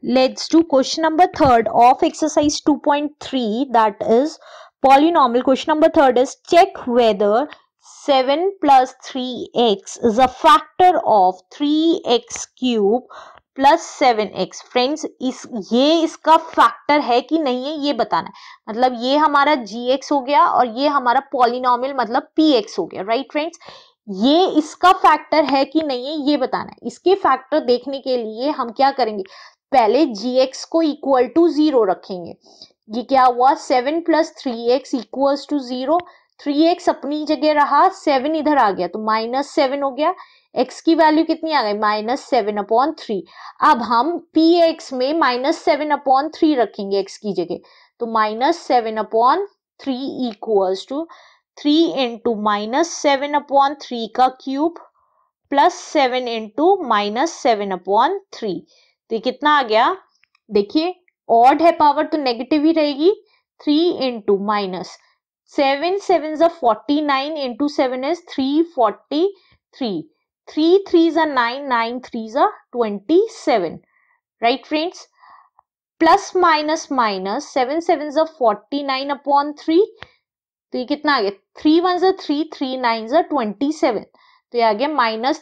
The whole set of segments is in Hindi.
Let's do question number 3 of exercise 2.3, that is polynomial. Question number 3 is check whether 7 plus 3x is a factor of 3x cube plus 7x. Friends ये इसका फैक्टर है कि नहीं है ये बताना है. मतलब ये हमारा gx हो गया और ये हमारा पॉलिनोमियल मतलब px हो गया. राइट फ्रेंड्स, ये इसका फैक्टर है कि नहीं है ये बताना है. इसके फैक्टर देखने के लिए हम क्या करेंगे, पहले gx को इक्वल टू 0 रखेंगे. ये क्या हुआ, 7 plus 3x equals to 0. 3x अपनी जगह रहा, 7 इधर आ गया तो -7 हो गया. x की वैल्यू कितनी आ गई, -7/3. अब हम px में -7/3 रखेंगे x की जगह, तो -7/3 इक्वल्स टू 3 इंटू -7/3 का क्यूब प्लस 7 इंटू -7/3. तो ये कितना आ गया, देखिए ऑड है पावर तो नेगेटिव ही रहेगी. 3 into -7 7 49 into 7 is 343. 3 3s are 9, 9 3s are 27. Right friends, plus minus minus 7 7s are 49/3. तो ये कितना आ गया, 3 1s are 3, 3 9s are 27. तो ये आ गया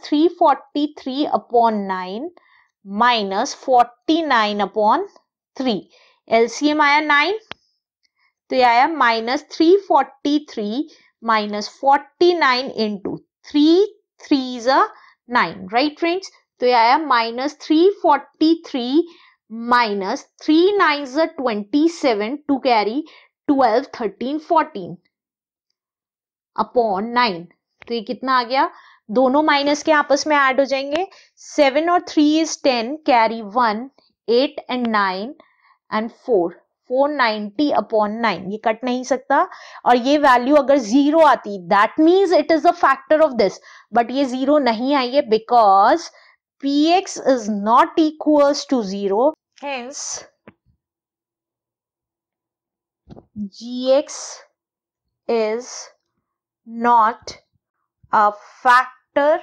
-343/9 माइनस 49/3. एलसीएम आया 9, तो ये आया -343 minus 49 into 3 3s are 9. Right friends, तो ये आया -343 minus 3 9s are 27 two carry 12 13 14 upon 9. तो ये कितना आ गया, दोनों माइनस के आपस में ऐड हो जाएंगे. 7 और 3 is 10, कैरी 1, 8 and 9 and 4, 490/9. ये कट नहीं सकता. और ये वैल्यू अगर 0 आती, that means it is a factor of this. But ये 0 नहीं आई है because px is not equals to 0. Hence gx is not a factor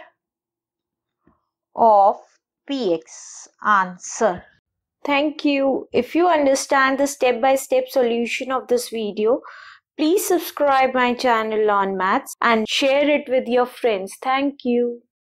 of px. Answer. Thank you. If you understand the step-by-step solution of this video, please subscribe my channel on maths and share it with your friends. Thank you.